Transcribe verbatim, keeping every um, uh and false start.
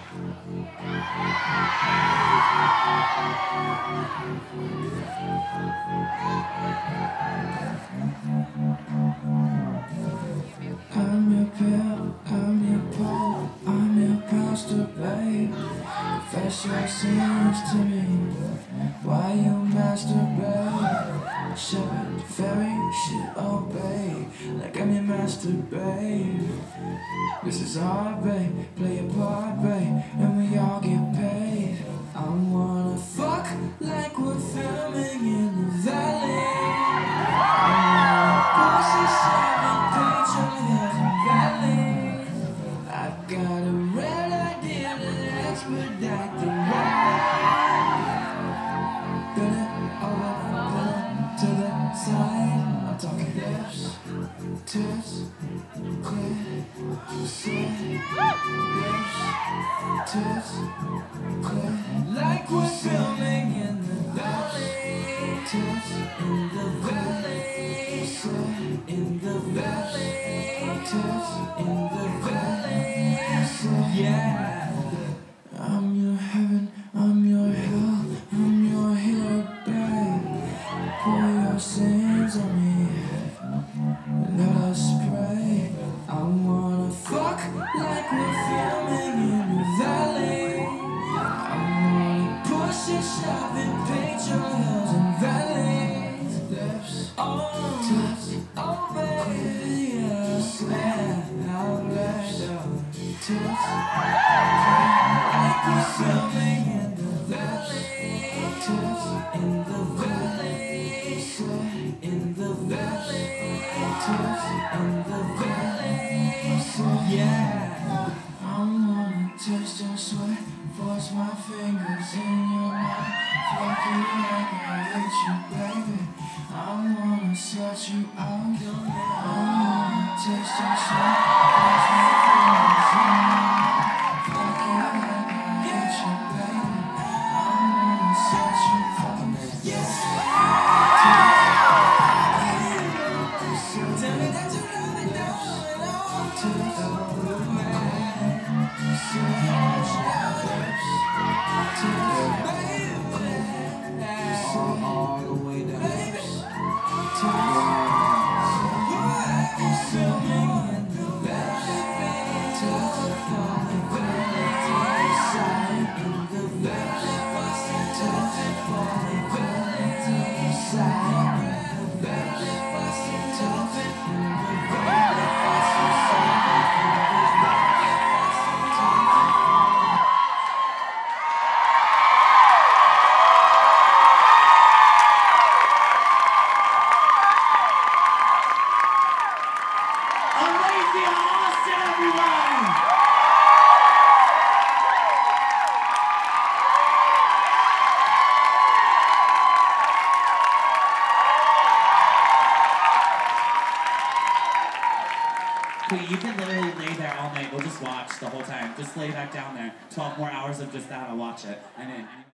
I'm your pill, I'm your pole, I'm your pastor, babe. Confess your sins to me, why you masturbate? Should fairy should obey, like I'm your master, babe. This is our babe, play a part, babe, and we all get paid. I wanna fuck like we're filming in the valley. I wanna push this seven page on the valley. I've got a red idea to expedite the ride. Put it over, put it to the side. I'm talking lips, tits, clit, sweat. Lips, tits, clit. Like we're filming in the valley. Tits in the valley. Sweat in the valley. Tits in the valley. Sweat. Yeah. I'm your heaven, I'm your hell, I'm your hero, babe. Pour your sins on me, let us pray. I wanna fuck like we're filming in the valley. I wanna push and shove and paint your hills and valleys. Lips, oh, tips, oh baby, yes, man, how lips, tips, like we're filming in the valley. Tips in the valley, sweat in the valley. Tips in the valley, sweat. Yeah. I'm gonna taste your sweat, force my fingers in your mouth. Fuck you like I hate you, baby. I wanna slut you out. I'm gonna taste your sweat, force my fingers in your mouth. Fuck you like I hate you, baby. I wanna slut you out. Yeah. Tell me that you love me now. Tell me all the way down. Filming in the valley. Side in the valley. Side in the valley. Amazing Austin, everyone! Wait, you can literally lay there all night. We'll just watch the whole time. Just lay back down there. twelve more hours of just that. I'll watch it. And then.